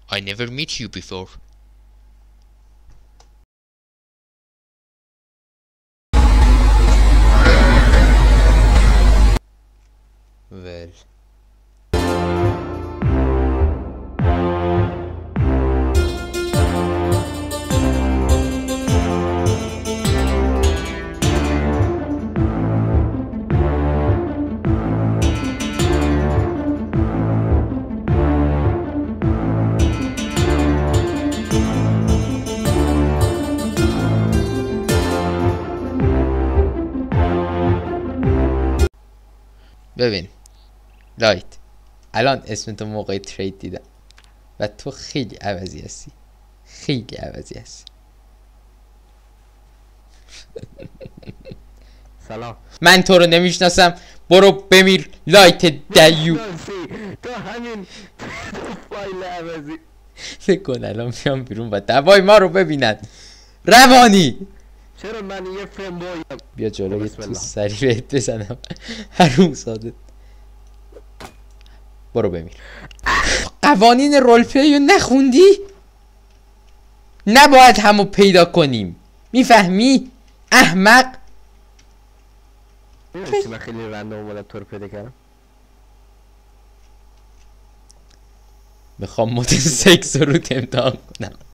I never met you before. Well. ببین لایت، الان اسم تو موقع ترید دیدم و تو خیلی عوضی هستی، خیلی عوضی هستی. سلام. من تو رو نمیشناسم، برو بمیر لایت دیو. تو همین فایل عوضی. فکر کن الان میام بیرون و دوای ما رو ببینن. روانی چرا من یه فیلم بایم؟ بیا جلوی تو سری بهت بزنم. حروم ساده، برو بمیر. قوانین رولپلی رو نخوندی؟ نباید همو پیدا کنیم، میفهمی احمق؟ میدونستی من خیلی رندوم اومدم تو رو پیدا کردم. میخوام مود سکس رو امتحان کنم.